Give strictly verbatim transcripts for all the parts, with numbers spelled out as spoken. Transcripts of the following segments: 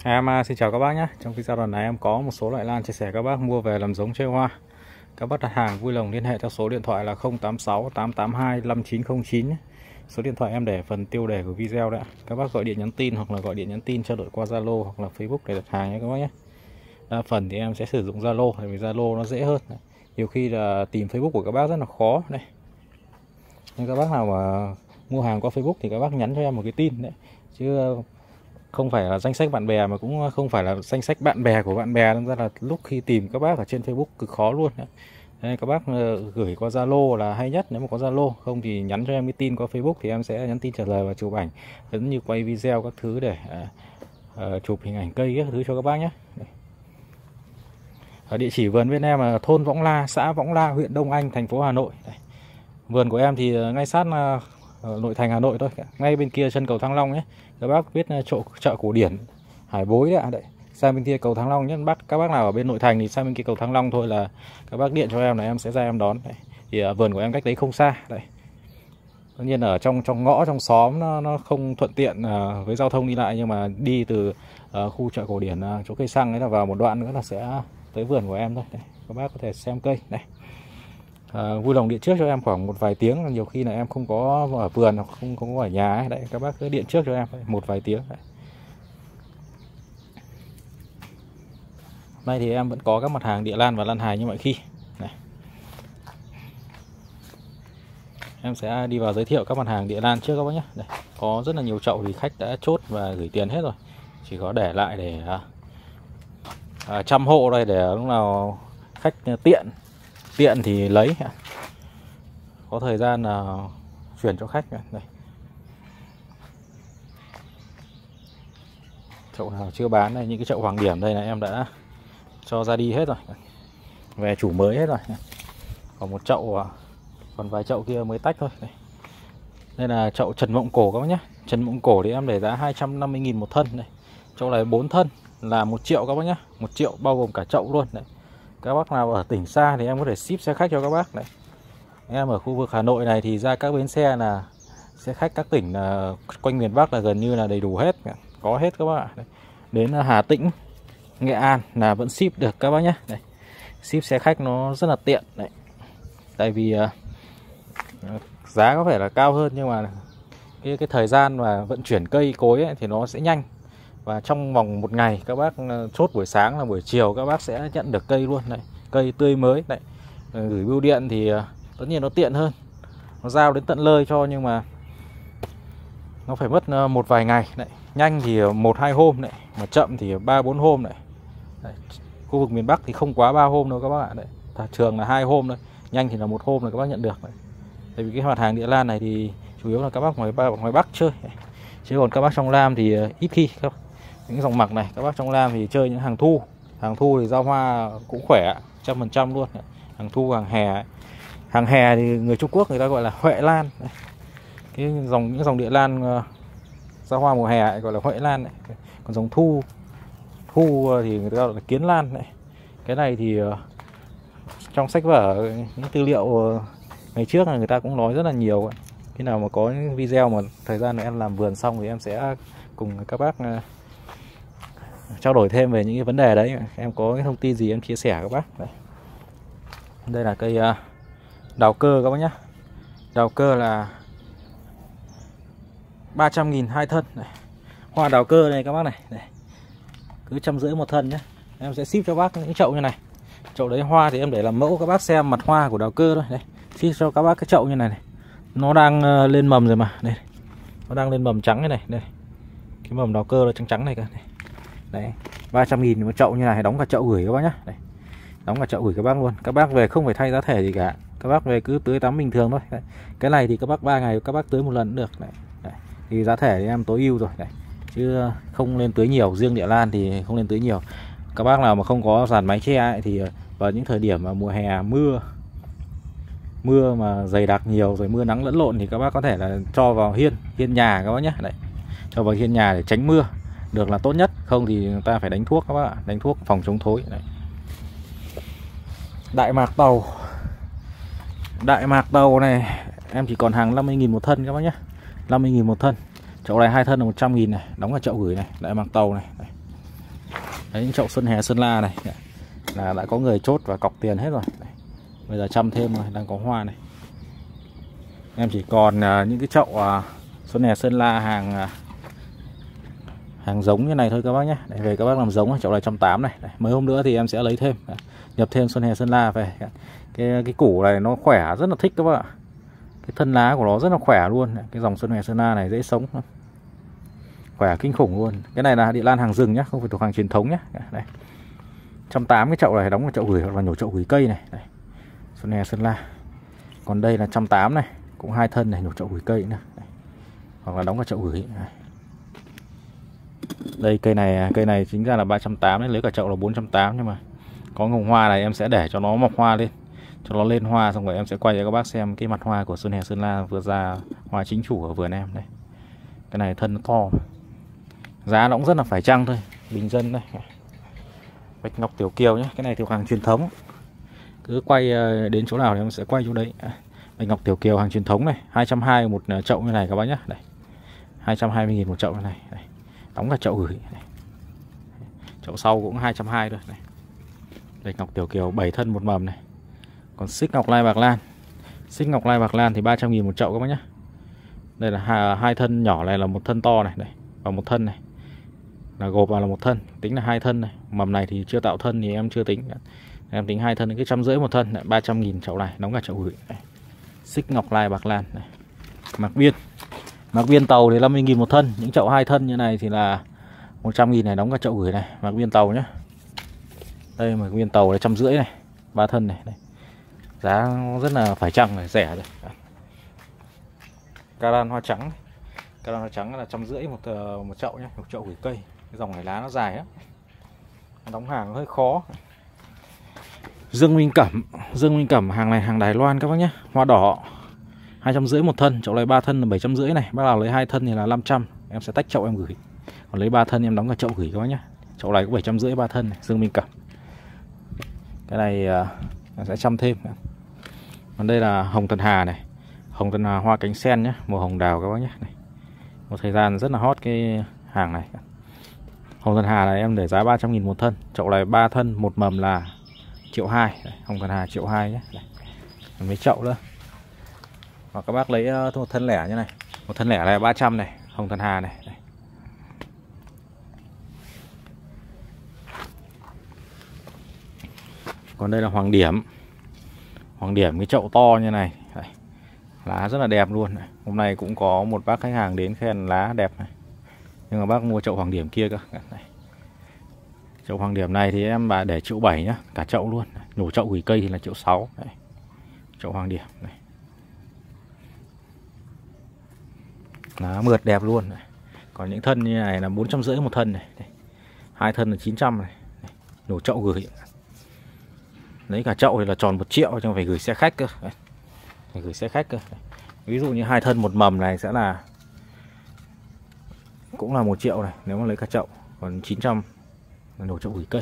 Em à, xin chào các bác nhé. Trong video lần này em có một số loại lan chia sẻ các bác mua về làm giống chơi hoa. Các bác đặt hàng vui lòng liên hệ theo số điện thoại là không tám sáu tám tám hai năm chín không chín. Số điện thoại em để phần tiêu đề của video đấy. Các bác gọi điện nhắn tin hoặc là gọi điện nhắn tin trao đổi qua Zalo hoặc là Facebook để đặt hàng nhé các bác nhé. Đa phần thì em sẽ sử dụng Zalo, bởi vì Zalo nó dễ hơn. Nhiều khi là tìm Facebook của các bác rất là khó đây. Nhưng các bác nào mà mua hàng qua Facebook thì các bác nhắn cho em một cái tin đấy, chứ không phải là danh sách bạn bè, mà cũng không phải là danh sách bạn bè của bạn bè, nên ra là lúc khi tìm các bác ở trên Facebook cực khó luôn. Đây, các bác gửi qua Zalo là hay nhất, nếu mà có Zalo, không thì nhắn cho em cái tin qua Facebook thì em sẽ nhắn tin trả lời và chụp ảnh, giống như quay video các thứ để uh, chụp hình ảnh cây các thứ cho các bác nhé. Ở địa chỉ vườn bên em là thôn Võng La, xã Võng La, huyện Đông Anh, thành phố Hà Nội. Đây. Vườn của em thì ngay sát uh, ở nội thành Hà Nội thôi, ngay bên kia chân cầu Thăng Long nhé. Các bác biết chỗ chợ cổ điển Hải Bối đấy, đấy. Sang bên kia cầu Thăng Long nhé. Bắt các bác nào ở bên nội thành thì sang bên kia cầu Thăng Long thôi là các bác điện cho em là em sẽ ra em đón. Đấy. Thì uh, vườn của em cách đấy không xa. Đấy. Tất nhiên ở trong trong ngõ trong xóm nó, nó không thuận tiện uh, với giao thông đi lại, nhưng mà đi từ uh, khu chợ cổ điển uh, chỗ cây xăng ấy là vào một đoạn nữa là sẽ tới vườn của em thôi. Đấy. Các bác có thể xem cây đây. À, vui lòng điện trước cho em khoảng một vài tiếng, nhiều khi là em không có ở vườn hoặc không không có ở nhà ấy. Đấy, các bác cứ điện trước cho em một vài tiếng. Đấy. Hôm nay thì em vẫn có các mặt hàng địa lan và lan hài như mọi khi. Này. Em sẽ đi vào giới thiệu các mặt hàng địa lan trước các bác nhé. Đây, có rất là nhiều chậu thì khách đã chốt và gửi tiền hết rồi, chỉ có để lại để à, chăm hộ đây, để lúc nào khách tiện tiện thì lấy, có thời gian là chuyển cho khách. Đây. Chậu nào chưa bán này, những cái chậu hoàng điểm đây là em đã cho ra đi hết rồi, về chủ mới hết rồi. Còn một chậu, còn vài chậu kia mới tách thôi. Đây, đây là chậu Trần Mộng Cổ các bác nhé. Trần Mộng Cổ thì em để giá hai trăm năm mươi nghìn một thân. Đây. Chậu này bốn thân là một triệu các bác nhé, một triệu bao gồm cả chậu luôn. Đấy. Các bác nào ở tỉnh xa thì em có thể ship xe khách cho các bác. Đấy. Em ở khu vực Hà Nội này thì ra các bến xe là xe khách các tỉnh là quanh miền Bắc là gần như là đầy đủ hết, có hết các bác ạ. Đấy. Đến Hà Tĩnh, Nghệ An là vẫn ship được các bác nhé. Đây. Ship xe khách nó rất là tiện. Đấy. Tại vì uh, giá có vẻ là cao hơn, nhưng mà cái, cái thời gian mà vận chuyển cây cối ấy, thì nó sẽ nhanh. Và trong vòng một ngày các bác chốt buổi sáng là buổi chiều các bác sẽ nhận được cây luôn. Đấy. Cây tươi mới. Đấy. Gửi bưu điện thì tất nhiên nó tiện hơn, nó giao đến tận nơi cho, nhưng mà nó phải mất một vài ngày. Đấy. Nhanh thì một hai hôm đấy, mà chậm thì ba bốn hôm đấy. Đấy. Khu vực miền Bắc thì không quá ba hôm đâu các bác ạ. Đấy. Thường là hai hôm thôi, nhanh thì là một hôm là các bác nhận được. Đấy. Tại vì cái mặt hàng địa lan này thì chủ yếu là các bác ngoài ngoài Bắc chơi, chứ còn các bác trong Nam thì ít khi. Các những dòng mặc này các bác trong Nam thì chơi những hàng thu, hàng thu thì giao hoa cũng khỏe trăm phần trăm luôn. Hàng thu, hàng hè, hàng hè thì người Trung Quốc người ta gọi là Huệ Lan. Cái dòng những dòng địa lan uh, giao hoa mùa hè gọi là Huệ Lan. Đấy. Còn dòng thu thu thì người ta gọi là Kiến Lan. Đấy. Cái này thì uh, trong sách vở, những tư liệu uh, ngày trước là người ta cũng nói rất là nhiều. Khi nào mà có những video mà thời gian này em làm vườn xong thì em sẽ cùng các bác uh, trao đổi thêm về những cái vấn đề đấy. Em có cái thông tin gì em chia sẻ các bác. Đây, đây là cây uh, đào cơ các bác nhé. Đào cơ là ba trăm nghìn hai thân. Đây. Hoa đào cơ này các bác này. Đây. Cứ trăm rưỡi một thân nhé. Em sẽ ship cho bác những chậu như này. Chậu đấy hoa thì em để làm mẫu các bác xem mặt hoa của đào cơ thôi. Đây. Ship cho các bác cái chậu như này này. Nó đang uh, lên mầm rồi mà. Đây. Nó đang lên mầm trắng này này. Đây. Cái mầm đào cơ là trắng trắng này cơ. Đây. Đấy, ba trăm nghìn một chậu như này, đóng cả chậu gửi các bác nhé. Đây. Đóng cả chậu gửi các bác luôn. Các bác về không phải thay giá thể gì cả. Các bác về cứ tưới tắm bình thường thôi. Đấy. Cái này thì các bác ba ngày các bác tưới một lần cũng được. Đấy. Đấy. Thì giá thể thì em tối ưu rồi. Đấy. Chứ không nên tưới nhiều, riêng địa lan thì không nên tưới nhiều. Các bác nào mà không có dàn máy che ấy, thì vào những thời điểm mà mùa hè mưa mưa mà dày đặc nhiều rồi, mưa nắng lẫn lộn thì các bác có thể là cho vào hiên hiên nhà các bác nhé. Đấy. Cho vào hiên nhà để tránh mưa được là tốt nhất, không thì người ta phải đánh thuốc các bác ạ, đánh thuốc phòng chống thối. Đấy. Đại mạc tàu, đại mạc tàu này em chỉ còn hàng năm mươi nghìn một thân các bác nhé, năm mươi nghìn một thân. Chậu này hai thân là một trăm nghìn này, đóng vào chậu gửi này, đại mạc tàu này. Đây. Đấy, những chậu Xuân Hè Sơn La này là đã có người chốt và cọc tiền hết rồi. Đấy. Bây giờ chăm thêm rồi, đang có hoa này. Em chỉ còn uh, những cái chậu uh, Xuân Hè Sơn La hàng uh, hàng giống như này thôi các bác nhé. Để về các bác làm giống. Chậu này một trăm tám mươi này. Đấy. Mấy hôm nữa thì em sẽ lấy thêm, nhập thêm Xuân Hè Sơn La về. Cái cái củ này nó khỏe, rất là thích các bác ạ. Cái thân lá của nó rất là khỏe luôn. Cái dòng Xuân Hè Sơn La này dễ sống, khỏe kinh khủng luôn. Cái này là địa lan hàng rừng nhá, không phải thuộc hàng truyền thống nhá. Đây, một trăm tám mươi cái chậu này đóng vào chậu gửi hoặc là nhổ chậu gửi cây này. Đây. Xuân Hè Sơn La. Còn đây là một trăm tám mươi này, cũng hai thân này, nhổ chậu gửi cây nữa. Đây. Hoặc là đóng vào chậu gửi. Đây. Đây cây này, cây này chính ra là ba trăm tám mươi, lấy cả chậu là bốn trăm tám mươi, nhưng mà có ngồng hoa này em sẽ để cho nó mọc hoa lên, cho nó lên hoa, xong rồi em sẽ quay cho các bác xem cái mặt hoa của Xuân Hè Sơn La vừa ra hoa chính chủ ở vườn em đây. Cái này thân nó to, giá nó cũng rất là phải chăng thôi, bình dân đây. Bạch ngọc tiểu kiều nhé, cái này thuộc hàng truyền thống, cứ quay đến chỗ nào thì em sẽ quay chỗ đấy. Bạch ngọc tiểu kiều hàng truyền thống này, hai trăm hai mươi một chậu như này các bác nhé. Đây, hai trăm hai mươi nghìn một chậu như này. Đây. Đóng cả chậu gửi này. Chậu sau cũng hai trăm hai mươi thôi này. Bạch ngọc tiểu kiều bảy thân một mầm này. Còn xích ngọc lai bạc lan, xích ngọc lai bạc lan thì ba trăm nghìn một chậu các bác nhé. Đây là hai, hai thân nhỏ này là một thân to này, đây, và một thân này là gộp vào là một thân, tính là hai thân này. Mầm này thì chưa tạo thân thì em chưa tính, em tính hai thân, cái trăm rưỡi một thân, ba trăm nghìn chậu này, đóng cả chậu gửi. Đây. Xích ngọc lai bạc lan này. Mạc biên, mạc biên tàu thì năm mươi nghìn một thân, những chậu hai thân như này thì là một trăm nghìn này, đóng cả chậu gửi này. Mạc biên tàu nhé. Đây mạc biên tàu là trăm rưỡi này, ba thân này, đây. Giá rất là phải chăng này, rẻ rồi. Caran hoa trắng, caran hoa trắng là trăm rưỡi một một chậu nhé, một chậu gửi cây. Cái dòng này lá nó dài á, đóng hàng hơi khó. Dương Minh Cẩm, Dương Minh Cẩm hàng này hàng Đài Loan các bác nhé, hoa đỏ hai trăm rưỡi một thân, chậu này ba thân là bảy trăm rưỡi này. Bác nào lấy hai thân thì là năm trăm, em sẽ tách chậu em gửi. Còn lấy ba thân em đóng cả chậu gửi các bác nhé. Chậu này cũng bảy trăm rưỡi ba thân này, Dương Minh Cẩm. Cái này uh, sẽ chăm thêm. Còn đây là hồng Thần Hà này, hồng Thần Hà hoa cánh sen nhé, màu hồng đào các bác nhé. Này. Một thời gian rất là hot cái hàng này. Hồng Thần Hà này em để giá ba trăm nghìn một thân, chậu này ba thân một mầm là triệu hai. Hồng Thần Hà triệu hai nhé. Đây. Mấy chậu nữa. Hoặc các bác lấy một thân lẻ như này, một thân lẻ này ba trăm này, hồng Thần Hà này. Đây. Còn đây là hoàng điểm, hoàng điểm cái chậu to như này. Đây. Lá rất là đẹp luôn này. Hôm nay cũng có một bác khách hàng đến khen lá đẹp này, nhưng mà bác mua chậu hoàng điểm kia cơ. Đây. Chậu hoàng điểm này thì em bà để triệu bảy nhá, cả chậu luôn. Nhổ chậu gửi cây thì là triệu sáu. Đây. Chậu hoàng điểm này, lá mượt đẹp luôn này. Còn những thân như này là bốn trăm rưỡi một thân này. Đây. Hai thân là chín trăm này. Đây. Nhổ chậu gửi, lấy cả chậu thì là tròn một triệu, chứ phải gửi xe khách cơ. Đây. Phải gửi xe khách cơ. Đây. Ví dụ như hai thân một mầm này sẽ là cũng là một triệu này nếu mà lấy cả chậu. Còn chín trăm là nhổ chậu gửi cây.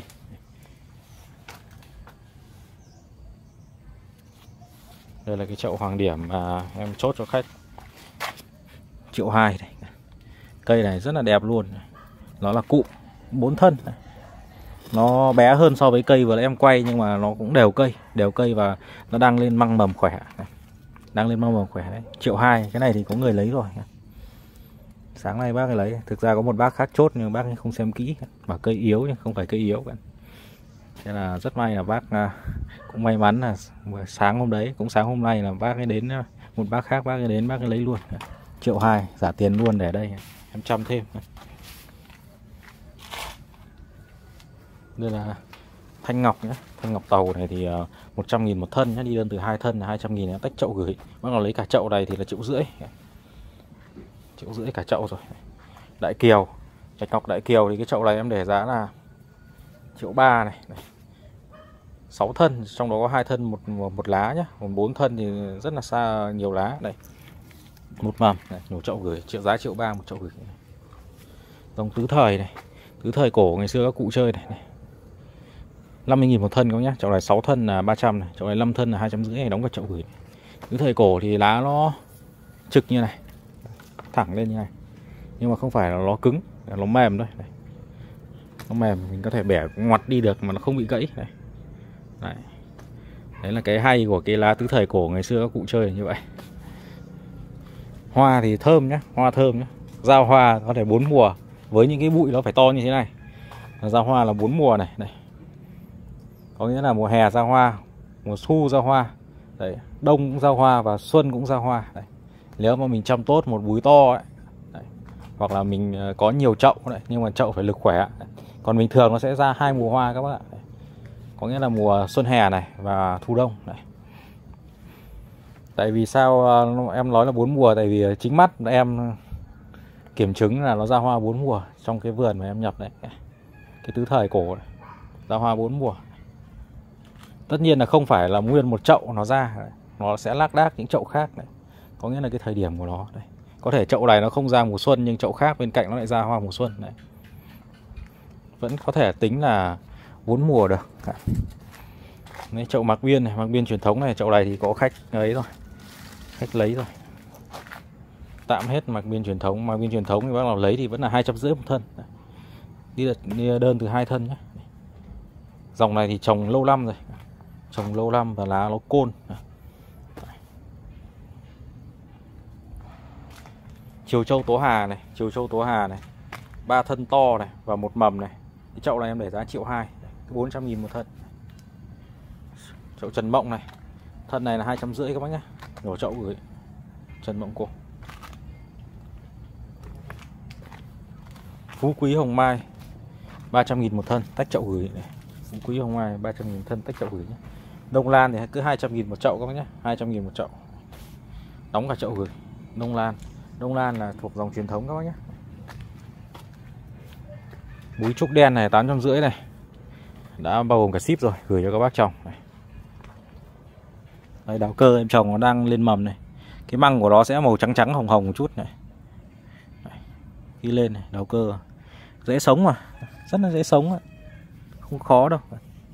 Đây là cái chậu hoàng điểm mà em chốt cho khách, triệu hai này. Cây này rất là đẹp luôn. Nó là cụm bốn thân này. Nó bé hơn so với cây vừa em quay, nhưng mà nó cũng đều cây, đều cây và nó đang lên măng mầm khỏe này. Đang lên măng mầm khỏe đấy. Triệu hai, cái này thì có người lấy rồi. Sáng nay bác ấy lấy, thực ra có một bác khác chốt nhưng bác ấy không xem kỹ, bảo cây yếu nhưng không phải cây yếu cả. Thế là rất may là bác cũng may mắn là sáng hôm đấy, cũng sáng hôm nay là bác ấy đến, một bác khác bác ấy đến bác ấy lấy luôn. Triệu hai, giả tiền luôn để đây, em chăm thêm. Đây là thanh ngọc nhé, thanh ngọc tàu này thì một trăm nghìn một thân nhé, đi đơn từ hai thân là hai trăm nghìn, em tách chậu gửi. Bác nào lấy cả chậu này thì là triệu rưỡi, triệu rưỡi cả chậu rồi. Đại kiều, bạch ngọc đại kiều thì cái chậu này em để giá là triệu ba này, này. sáu thân, trong đó có hai thân một một lá nhé, còn bốn thân thì rất là xa, nhiều lá đây. Một mầm này, nhổ chậu gửi, triệu giá triệu ba một chậu gửi. Dòng tứ thời này, tứ thời cổ ngày xưa các cụ chơi này, này. năm mươi nghìn một thân các nhé. Chậu này sáu thân là ba trăm này, chậu này năm thân là hai trăm rưỡi này, đóng cả chậu gửi. Tứ thời cổ thì lá nó trực như này, thẳng lên như này, nhưng mà không phải là nó cứng, nó mềm thôi. Đây. nó mềm, mình có thể bẻ ngoặt đi được mà nó không bị gãy. Đấy. Đấy. Đấy là cái hay của cái lá tứ thời cổ ngày xưa các cụ chơi như vậy. Hoa thì thơm nhá, hoa thơm nhá. Giao hoa có thể bốn mùa, với những cái bụi nó phải to như thế này. Giao hoa là bốn mùa này, này. Có nghĩa là mùa hè ra hoa, mùa thu ra hoa, đấy, đông cũng ra hoa và xuân cũng ra hoa. Đấy. Nếu mà mình chăm tốt một búi to ấy, đấy, hoặc là mình có nhiều chậu đấy, nhưng mà chậu phải lực khỏe. Đấy. Còn bình thường nó sẽ ra hai mùa hoa các bác ạ. Đấy. Có nghĩa là mùa xuân hè này và thu đông. Đấy. Tại vì sao em nói là bốn mùa? Tại vì chính mắt em kiểm chứng là nó ra hoa bốn mùa trong cái vườn mà em nhập đấy, cái tứ thời cổ này, ra hoa bốn mùa. Tất nhiên là không phải là nguyên một chậu nó ra, nó sẽ lác đác những chậu khác này. Có nghĩa là cái thời điểm của nó đây. Có thể chậu này nó không ra mùa xuân nhưng chậu khác bên cạnh nó lại ra hoa mùa xuân này. Vẫn có thể tính là bốn mùa được. Đấy, chậu Mạc Biên này, Mạc Biên truyền thống này, chậu này thì có khách ấy rồi, khách lấy rồi. Tạm hết Mạc Biên truyền thống, Mạc Biên truyền thống thì bác nào lấy thì vẫn là hai trăm rưỡi một thân. Đi, đi đơn từ hai thân nhé. Dòng này thì trồng lâu năm rồi, trồng lâu năm và lá nó côn. Chiều Châu Tố Hà này, Chiều Châu Tố Hà này, ba thân to này và một mầm này. Cái chậu này em để giá triệu hai, bốn trăm nghìn một thân. Chậu Trần Mộng này, thân này là hai trăm rưỡi các bác nhé, nhổ chậu gửi. Trần Mộng Cổ. Phú Quý Hồng Mai ba trăm nghìn một thân, tách chậu gửi này. Phú Quý Hồng Mai ba trăm nghìn thân, tách chậu gửi nhé. Đông Lan thì cứ hai trăm nghìn một chậu các bác nhé, hai trăm nghìn một chậu. Đóng cả chậu gửi. Đông Lan, Đông Lan là thuộc dòng truyền thống các bác nhé. Búi trúc đen này tám trăm rưỡi này, đã bao gồm cả ship rồi, gửi cho các bác trồng này. Đây, đào cơ em trồng nó đang lên mầm này. Cái măng của nó sẽ màu trắng trắng hồng hồng một chút này. Khi lên này, đào cơ dễ sống mà, rất là dễ sống, không khó đâu.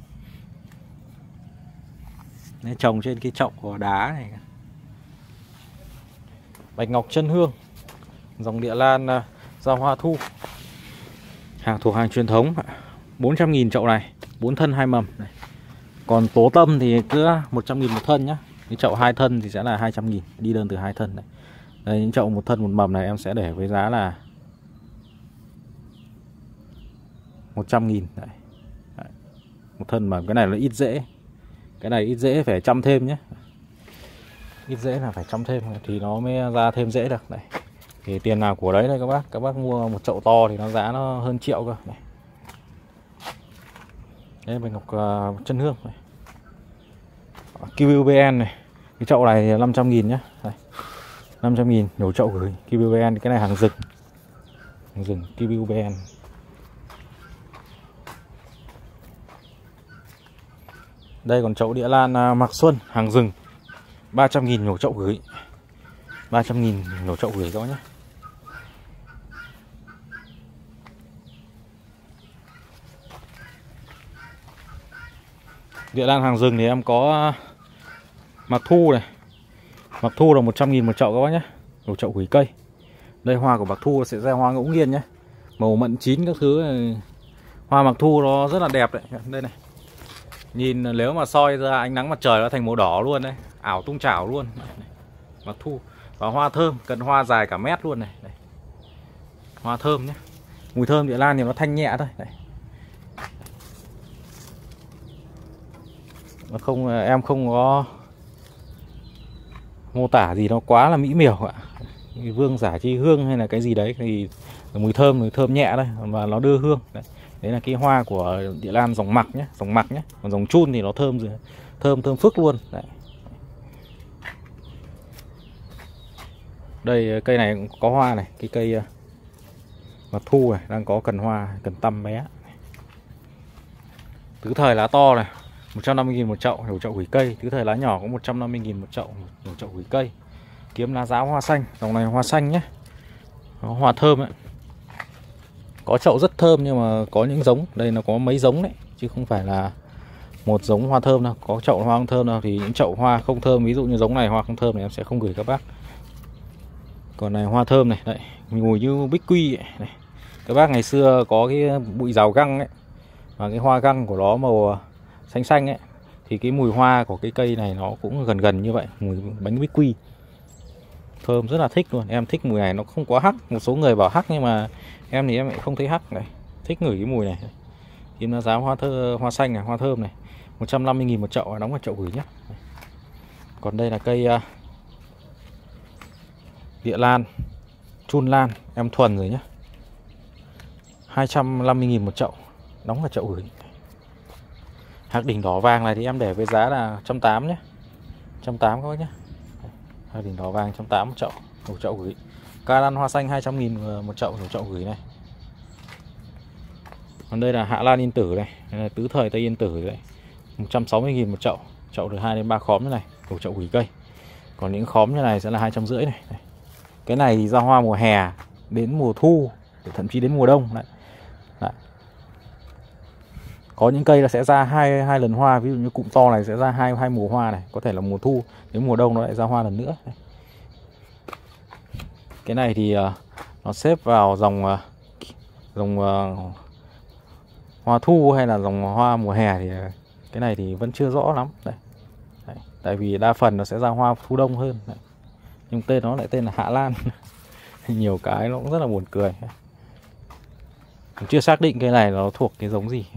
Nên trồng trên cái chậu của đá này. Bạch Ngọc Chân Hương, dòng Địa Lan giao hoa thu, hàng thuộc hàng truyền thống, bốn trăm nghìn chậu này, bốn thân hai mầm này. Còn Tố Tâm thì cứ một trăm nghìn một thân nhá. Cái chậu hai thân thì sẽ là hai trăm nghìn, đi đơn từ hai thân này. Đây, những chậu một thân một mầm này em sẽ để với giá là một trăm nghìn. Đấy. Đấy. Một thân mà cái này là ít rễ. Cái này ít rễ phải chăm thêm nhé. Ít rễ là phải chăm thêm thì nó mới ra thêm rễ được. Đấy. Thì tiền nào của đấy đây các bác. Các bác mua một chậu to thì nó giá nó hơn triệu cơ. Đấy. Đây Bạch Ngọc uh, Chân Hương này. Kiwi bê en này. Cái chậu này thì năm trăm nghìn nhé. Đây. năm trăm nghìn nhổ chậu gửi. Kiwi bê en, cái này hàng rừng. Hàng rừng Kiwi bê en. Đây còn chậu Địa Lan uh, Mạc Xuân, hàng rừng, ba trăm nghìn nhổ chậu gửi. ba trăm nghìn nhổ chậu gửi đó nhé. Địa Lan hàng rừng thì em có Mạc Thu này. Mạc Thu là một trăm nghìn một chậu các bác nhé. Nhổ chậu gửi cây. Đây hoa của Mạc Thu sẽ ra hoa ngẫu nhiên nhé. Màu mận chín các thứ này. Hoa Mạc Thu nó rất là đẹp đấy. Đây này. Nhìn nếu mà soi ra ánh nắng mặt trời nó thành màu đỏ luôn đấy, ảo tung chảo luôn. Mạc Thu. Và hoa thơm, cần hoa dài cả mét luôn này. Đây. Hoa thơm nhé. Mùi thơm Địa Lan thì nó thanh nhẹ thôi. Đây. Nó không, em không có mô tả gì nó quá là mỹ miều ạ. Vương giả chi hương hay là cái gì đấy thì mùi thơm, mùi thơm nhẹ đây và nó đưa hương. Đấy. Đấy là cái hoa của Địa Lan dòng Mạc nhé, dòng Mạc nhé. Còn dòng Chun thì nó thơm thơm thơm phức luôn. Đấy. Đây cây này cũng có hoa này, cái cây Mạc Thu này đang có cần hoa, cần tăm bé. Tứ thời lá to này, một trăm năm mươi nghìn một chậu, nhổ chậu gửi cây. Tứ thời lá nhỏ có một trăm năm mươi nghìn một chậu, nhổ chậu gửi cây. Kiếm lá giáo hoa xanh, dòng này hoa xanh nhé. Nó hoa thơm ấy. Có chậu rất thơm nhưng mà có những giống, đây nó có mấy giống đấy, chứ không phải là một giống hoa thơm đâu. Có chậu hoa không thơm đâu, thì những chậu hoa không thơm, ví dụ như giống này hoa không thơm thì em sẽ không gửi các bác. Còn này hoa thơm này, đấy, mùi như bích quy ấy, này. Các bác ngày xưa có cái bụi rào găng ấy, và cái hoa găng của nó màu xanh xanh ấy, thì cái mùi hoa của cái cây này nó cũng gần gần như vậy, mùi bánh bích quy. Thơm rất là thích luôn, em thích mùi này, nó không quá hắc. Một số người bảo hắc nhưng mà em thì em lại không thấy hắc này, thích ngửi cái mùi này. Kim lá giá hoa thơ, hoa xanh này, hoa thơm này, một trăm năm mươi nghìn một chậu, đóng vào chậu gửi nhé. Còn đây là cây uh, địa lan, chun lan, em thuần rồi nhé, hai trăm năm mươi nghìn một chậu, đóng vào chậu gửi. Hạc đỉnh đỏ vàng này thì em để với giá là một trăm tám mươi nhé, một trăm tám mươi các bác nhé. Hạc đỉnh đỏ vàng một trăm tám mươi một chậu, một chậu gửi. Ca lan hoa xanh hai trăm nghìn một chậu, một chậu gửi này. Còn đây là hạ lan yên tử này, đây là tứ thời tây yên tử đấy, một trăm sáu mươi nghìn một chậu, chậu được hai đến ba khóm như này, một chậu gửi cây. Còn những khóm như này sẽ là hai trăm rưỡi này. Cái này thì ra hoa mùa hè đến mùa thu, thậm chí đến mùa đông đấy. Đấy. Có những cây là sẽ ra hai hai lần hoa, ví dụ như cụm to này sẽ ra hai hai mùa hoa này, có thể là mùa thu, đến mùa đông nó lại ra hoa lần nữa. Đấy. Cái này thì uh, nó xếp vào dòng uh, dòng uh, hoa thu hay là dòng hoa mùa hè thì cái này thì vẫn chưa rõ lắm. Đây. Đấy. Tại vì đa phần nó sẽ ra hoa thu đông hơn. Đấy. Nhưng tên nó lại tên là hạ lan. Nhiều cái nó cũng rất là buồn cười. Mình chưa xác định cái này nó thuộc cái giống gì.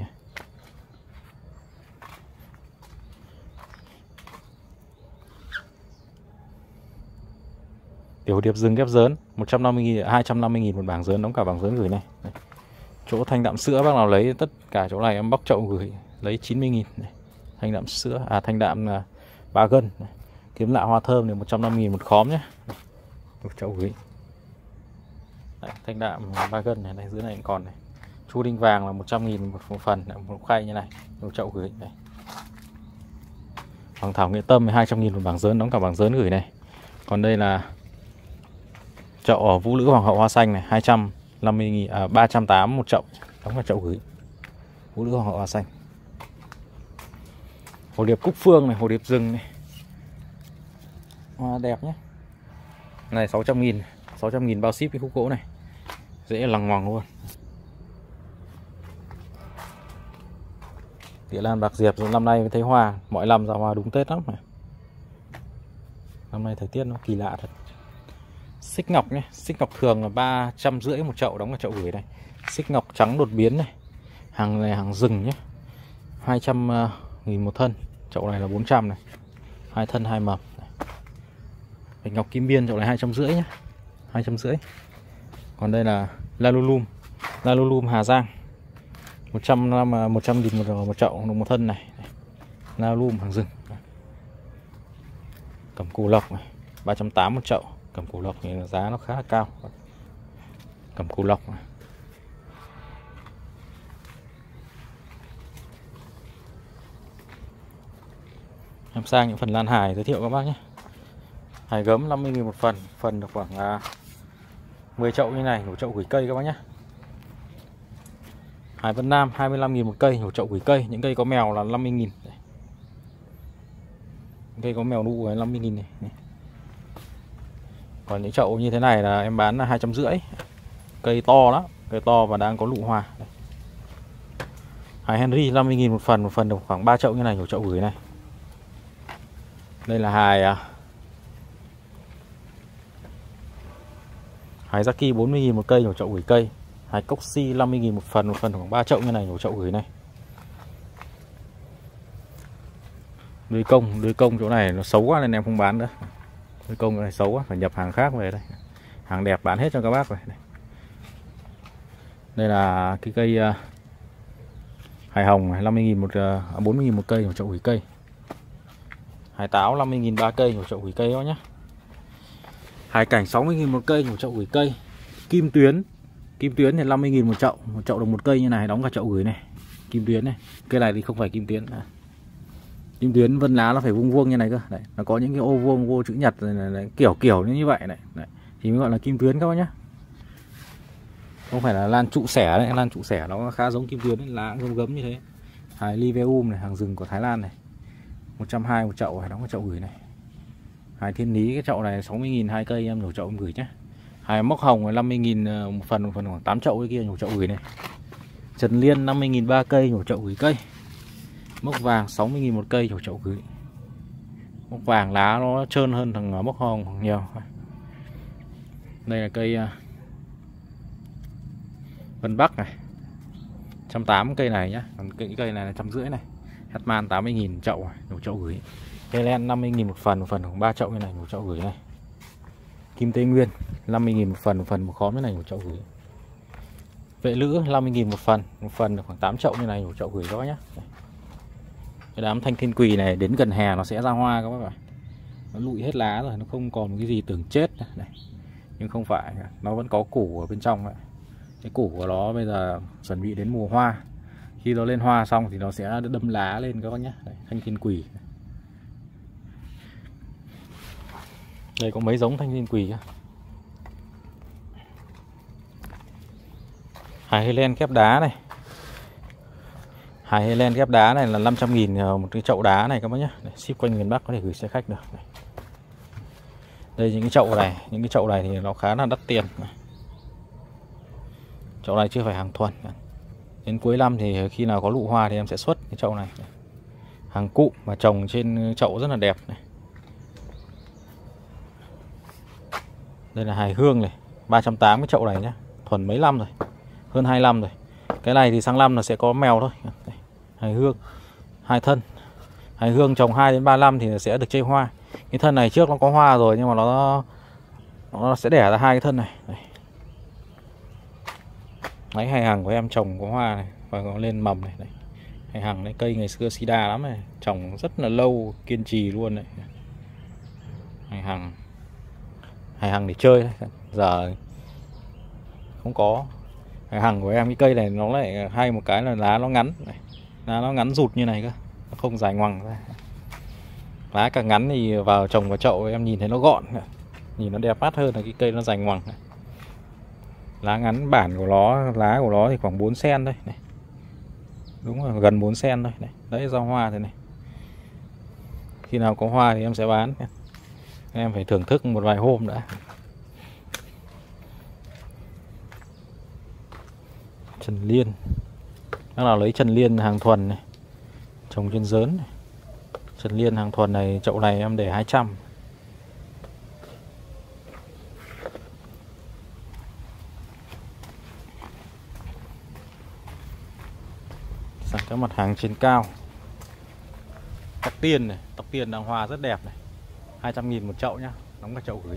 Tiểu điệp rừng ghép dớn một trăm năm mươi nghìn, hai trăm năm mươi nghìn một bảng dớn, đóng cả bảng dớn gửi này. Đây. Chỗ thanh đạm sữa bác nào lấy, tất cả chỗ này em bóc chậu gửi, lấy chín mươi nghìn. Thanh đạm sữa, à thanh đạm là ba gân. Kiếm lạ hoa thơm thì một trăm năm mươi nghìn một khóm nhé, một chậu gửi. Đấy, thanh đạm ba gân này, này dưới này còn này. Chu đinh vàng là một trăm nghìn một, một phần, một khay như này, một chậu gửi này. Hoàng thảo nghệ tâm hai trăm nghìn một bảng dớn, đóng cả bảng dớn gửi này. Còn đây là chậu ở vũ lữ hoàng hậu hoa xanh này, hai trăm năm mươi nghìn, à, ba trăm tám mươi một chậu, đóng vào chậu gửi. Vũ lữ hoàng hậu hoa xanh. Hồ điệp cúc phương này, hồ điệp rừng này, hoa đẹp nhé. Này sáu trăm nghìn, sáu trăm nghìn bao ship cái khúc gỗ này, dễ lằng ngoằng luôn. Địa lan bạc diệp năm nay mới thấy hoa, mọi năm ra hoa đúng Tết lắm này. Năm nay thời tiết nó kỳ lạ thật. Xích ngọc nhé, xích ngọc thường là ba trăm rưỡi một chậu, đóng vào chậu gửi này. Xích ngọc trắng đột biến này, hàng này hàng rừng nhé, hai trăm nghìn một thân, chậu này là bốn trăm này, hai thân hai mầm. Bạch ngọc kim biên chậu này hai trăm rưỡi nhé, hai trăm rưỡi. Còn đây là lalulum, lalulum Hà Giang, một trăm một trăm nghìn một, một chậu một thân này. Lalulum hàng rừng. Cẩm cù lộc này, ba trăm tám mươi một chậu. Cẩm cù lộc thì giá nó khá là cao. Cẩm cù lộc này. Em sang những phần lan hài giới thiệu các bác nhé. Hài gấm năm mươi nghìn một phần, phần được khoảng uh, mười chậu như này, một chậu gửi cây các bác nhé. Hải Vân Nam hai mươi lăm nghìn một cây, một chậu gửi cây. Những cây có mèo là năm mươi nghìn. Cây có mèo nụ là năm mươi nghìn này. Còn những chậu như thế này là em bán là hai trăm rưỡi. Cây to lắm, cây to và đang có nụ hoa. Hải Henry năm mươi nghìn một phần, một phần được khoảng ba chậu như này, một chậu gửi này. Đây là hài hài Zaki bốn mươi nghìn một cây, một chậu gửi cây. Hài Coxy năm mươi nghìn một phần, một phần khoảng ba chậu như này, một chậu gửi này. Đuôi công, đuôi công chỗ này nó xấu quá nên em không bán nữa. Đuôi công chỗ này xấu quá, phải nhập hàng khác về đây. Hàng đẹp bán hết cho các bác rồi. Đây là cái cây uh, hài hồng năm mươi nghìn một, uh, bốn mươi nghìn một cây, một chậu gửi cây. Hài táo năm mươi nghìn ba cây, một chậu gửi cây đó nhé. Hài cảnh sáu mươi nghìn một cây, một chậu gửi cây. Kim tuyến, kim tuyến thì năm mươi nghìn một chậu, một chậu được một cây như này, đóng cả chậu gửi này. Kim tuyến này, cây này thì không phải kim tuyến. À. Kim tuyến vân lá nó phải vuông vuông như này cơ. Đấy, nó có những cái ô vuông, ô chữ nhật này, này, này, kiểu kiểu như vậy này. Đấy, thì mới gọi là kim tuyến các bác nhé. Không phải là lan trụ xẻ đấy, lan trụ xẻ nó khá giống kim tuyến, lá gấm gấm như thế. Hài Liveum này, hàng rừng của Thái Lan này, một trăm hai mươi một chậu, đóng vào chậu gửi này. Hài Thiên Lý, cái chậu này sáu mươi nghìn hai cây, em đổ chậu em gửi nhé. Hai mốc hồng là năm mươi nghìn một phần, một phần khoảng tám chậu cái kia nhổ chậu gửi này. Trần Liên năm mươi nghìn ba cây nhổ chậu gửi cây. Mốc vàng sáu mươi nghìn một cây nhổ chậu gửi. Mốc vàng lá nó trơn hơn thằng mốc hồng nhiều. Đây là cây Vân Bắc này, một trăm tám mươi cây này nhá. Còn cái cây này là một trăm rưỡi này. Hetman tám mươi nghìn chậu nhổ chậu gửi. Cây len năm mươi nghìn một phần, một phần khoảng ba chậu như này nhổ chậu gửi này. Kim Tây Nguyên năm mươi nghìn một phần, một phần một khóm như này nhổ chậu gửi. Vệ Lữ năm mươi nghìn một phần, một phần khoảng tám chậu như này nhổ chậu gửi đó nhá. Cái đám thanh thiên quỳ này đến gần hè nó sẽ ra hoa các bác ạ. Nó lụi hết lá rồi, nó không còn một cái gì tưởng chết này. Nhưng không phải, nó vẫn có củ ở bên trong ấy. Cái củ của nó bây giờ chuẩn bị đến mùa hoa. Khi nó lên hoa xong thì nó sẽ đâm lá lên các bác nhé. Đây, thanh thiên quỳ. Đây có mấy giống thanh thiên quỳ nhá. Hải Highland kép đá này. Hải Highland kép đá này là năm trăm nghìn một cái chậu đá này các bác nhé. Đây, ship quanh miền Bắc có thể gửi xe khách được. Đây. Đây những cái chậu này, những cái chậu này thì nó khá là đắt tiền. Chậu này chưa phải hàng thuần. Đến cuối năm thì khi nào có lụ hoa thì em sẽ xuất cái chậu này. Hàng cụm mà trồng trên chậu rất là đẹp này. Đây là hài hương này, ba trăm tám mươi cái chậu này nhá, thuần mấy năm rồi, hơn hai năm rồi. Cái này thì sang năm là sẽ có mèo thôi. Đây, hài hương hai thân. Hài hương trồng hai đến ba năm thì sẽ được chây hoa. Cái thân này trước nó có hoa rồi nhưng mà nó nó sẽ đẻ ra hai cái thân này. Đây. Đấy, hài hằng của em trồng có hoa này và nó lên mầm này. Đây. Hài hằng đấy, cây ngày xưa sida lắm này, trồng rất là lâu, kiên trì luôn đấy. Hài hằng, hài hằng để chơi đấy. Giờ không có. Hài hằng của em cái cây này nó lại hay một cái là lá nó ngắn này. Lá nó ngắn rụt như này cơ, nó không dài ngoằng ra. Lá càng ngắn thì vào trồng vào chậu em nhìn thấy nó gọn, nhìn nó đẹp mắt hơn là cái cây nó dài ngoằng này. Lá ngắn bản của nó, lá của nó thì khoảng bốn xen thôi này. Đúng rồi, gần bốn xen thôi này. Đấy, ra hoa thế này. Khi nào có hoa thì em sẽ bán. Em phải thưởng thức một vài hôm đã. Trần Liên. Bác nào lấy Trần Liên hàng thuần này, trồng trên dớn này. Trần Liên hàng thuần này, chậu này em để hai trăm. Sang các mặt hàng trên cao. Tóc tiên này, tóc tiên đang hoa rất đẹp này, hai trăm nghìn một chậu nhá, đóng cả chậu gửi.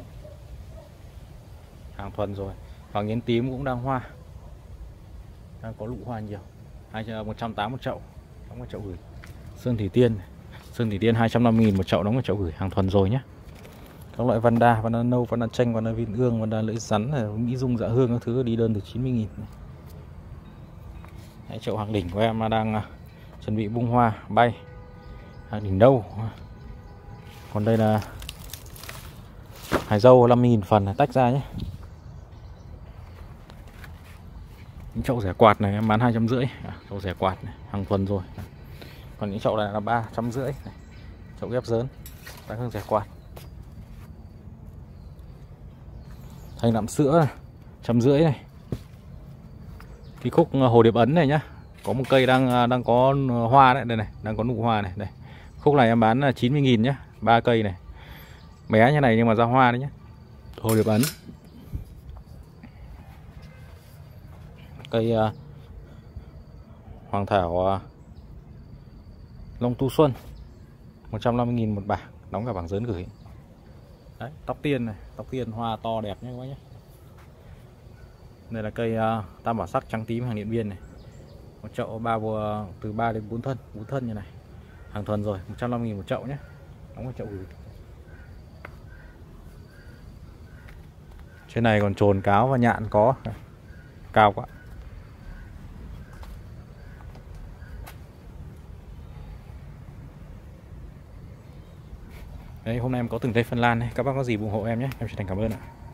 Hàng thuần rồi. Hoàng yến tím cũng đang hoa, đang có lụ hoa nhiều, một trăm tám mươi một chậu, đóng cả chậu gửi. Sơn Thủy Tiên, Sơn Thủy Tiên hai trăm năm mươi nghìn một chậu, đóng cả chậu gửi, hàng thuần rồi nhá. Các loại Vanda, Vanda nâu, Vanda chanh, Vanda viên ương, Vanda lưỡi rắn, Mỹ Dung dạ hương các thứ đi đơn từ chín mươi nghìn. Đấy, chậu hàng đỉnh của em đang chuẩn bị bung hoa bay, hàng đỉnh đâu. Còn đây là hải dâu năm mươi nghìn phần, tách ra nhé. Những chậu rẻ quạt này em bán hai trăm rưỡi, chậu rẻ quạt này, hàng thuần rồi. Còn những chậu này là ba trăm rưỡi, chậu ghép dớn, đang hơn rẻ quạt. Thanh nạm sữa này, trăm rưỡi này. Cái khúc hồ điệp ấn này nhá, có một cây đang đang có hoa đấy, đây này, đang có nụ hoa này, đây. Khúc này em bán là chín mươi nghìn nhá, ba cây này. Bé như này nhưng mà ra hoa đấy nhá. Hồ điệp ấn. Cây uh, hoàng thảo uh, Long Tu Xuân một trăm năm mươi nghìn một bảng, đóng cả bảng dớn gửi. Đấy, tóc tiên này, tóc tiên hoa to đẹp nhé các bác nhé. Đây là cây uh, tam bảo sắc trắng tím hàng Điện Biên này. Một chậu ba vừa từ ba đến bốn thân, bốn thân như này. Hàng thuần rồi, một trăm năm mươi nghìn một chậu nhé. Đóng vào chậu gửi. Trên này còn trồn cáo và nhạn có. Cao quá. Đấy, hôm nay em có từng cây phân lan này, các bác có gì ủng hộ em nhé, em chân thành cảm ơn ạ.